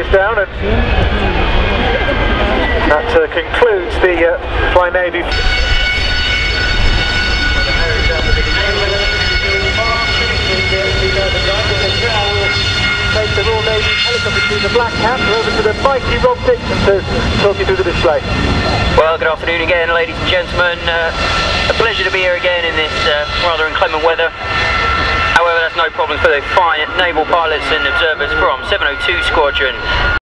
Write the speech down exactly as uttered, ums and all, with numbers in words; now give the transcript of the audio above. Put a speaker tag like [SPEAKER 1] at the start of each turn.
[SPEAKER 1] goes down, and that uh, concludes the uh, Fly Navy. Take the Royal Navy helicopter to the Black Cat, over to the mighty Rob Dixon to talk you through the display.
[SPEAKER 2] Well, good afternoon again, ladies and gentlemen. Uh, a pleasure to be here again in this uh, rather inclement weather. However, that's no problem for the fine naval pilots and observers from seven oh two Squadron.